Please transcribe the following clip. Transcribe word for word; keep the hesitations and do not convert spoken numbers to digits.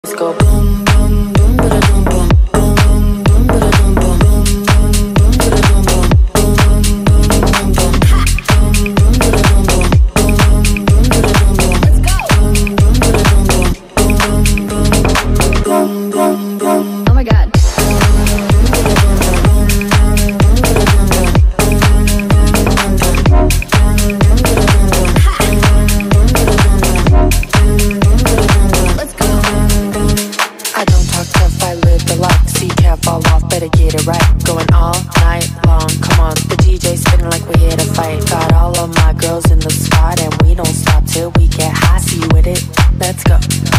Let's go boom boom boom ba boom boom boom boom ba boom boom boom boom boom ba boom boom boom boom boom boom boom boom ba boom boom boom boom ba boom boom. Let's go boom boom ba boom boom boom boom boom boom. Oh my God. Fall off, better get it right. Going all night long, come on. The D J spinning like we're here to fight. Got all of my girls in the spot and we don't stop till we get high. See you with it, let's go.